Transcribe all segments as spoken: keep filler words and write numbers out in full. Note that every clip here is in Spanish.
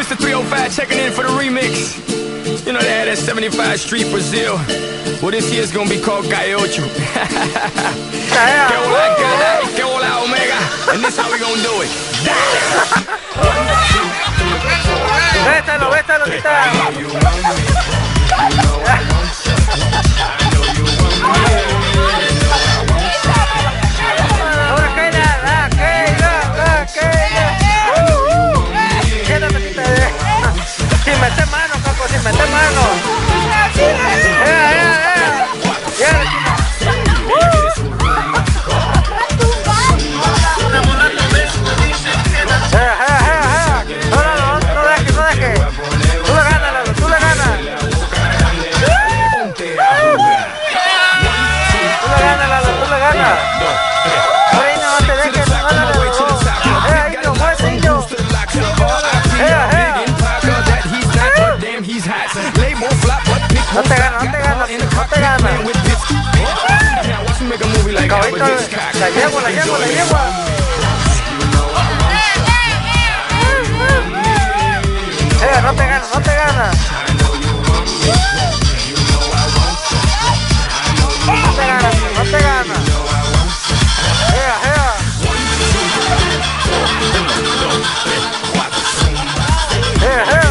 Mister three oh five checking in for the remix. You know they had that seventy-five Street Brazil. Well, this year's gonna be called Calle Ocho. Que hola, Cala, que hola, Omega. And this how we gonna do it. Vétalo, vétalo, quita. Sin meter mano, Coco, sin meter mano. ¡Eh, eh, eh! No, no, no, no dejes, no dejes. Tú le ganas, Lalo, tú le ganas. Tú le ganas, Lalo, tú le ganas. Por ahí no te dejes, no, no, no. Eh, ahí no, muerte, niño. Eh, eh. No te gana, no te gana, no te gana. Caballito, la llevo, la llevo, la llevo. Eh, no te gana, no te gana. No te gana, no te gana. Eh, eh. Eh, eh.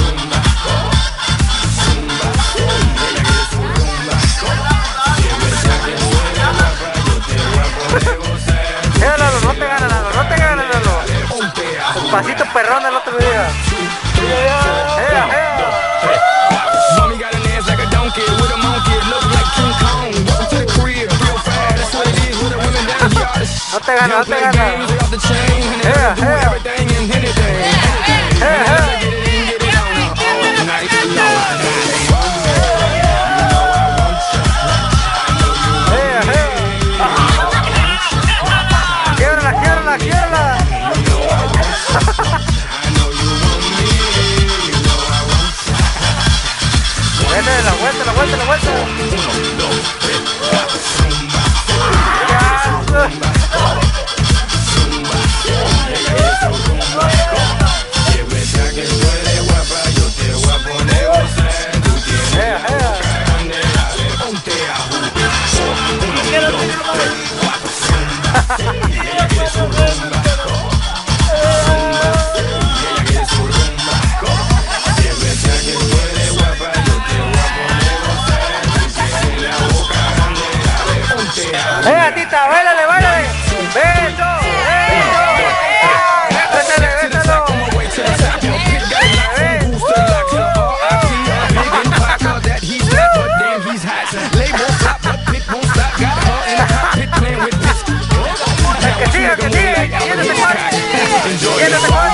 No te gana, Lalo, no te gana, Lalo. El pasito perrón el otro día. No te gana, no te gana. La vuelta, la vuelta, la vuelta. Uno, dos, tres, cuatro. ¡Eh, tita, bailale, bailale! ¡Beso! ¡Beso! ¡Vétale, vétalo! ¡Que siga, que siga! ¡Llénate, Juan! ¡Llénate, Juan!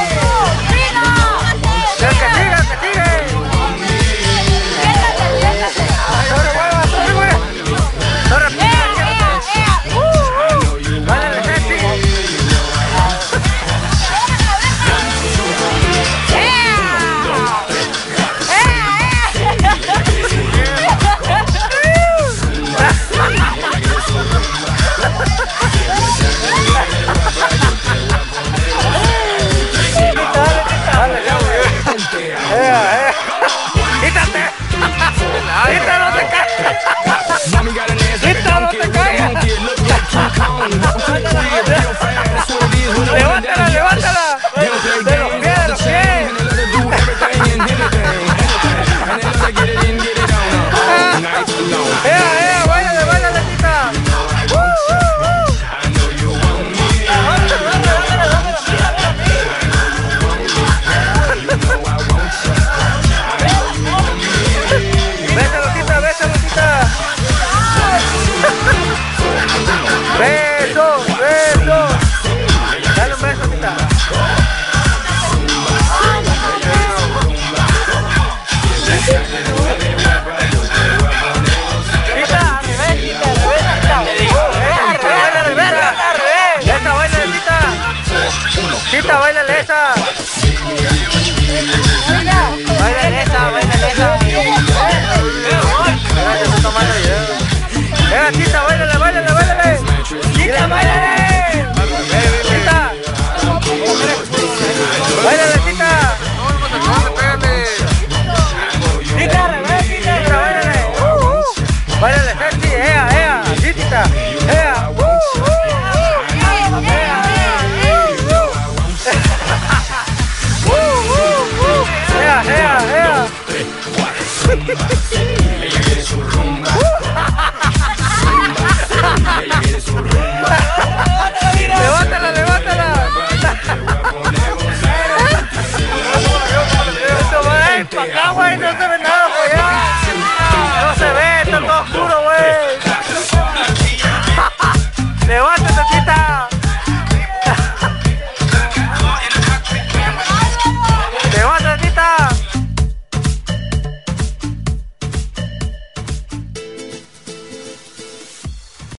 ¡Que siga, que siga! ¡Sobre hueva, sobre hueva! ¡Sobre hueva! ¡Levántala, levántala! ¡De los pies, de los pies! ¡Ea, ea! ¡Báilale, báilale, tita! ¡Bésalo, tita, bésalo, tita! ¡Beso, beso! Dale un beso, tita. Tita, al revés, tita, al revés, tita. Al revés, al revés, al revés. Esa, bailale, tita. Tita, bailale esa. Bailale esa, bailale esa. Gracias, tomando video. Eh, tita, bailale, bailale, bailale. Tita, bailale. Tita. Bailale, tita. Le va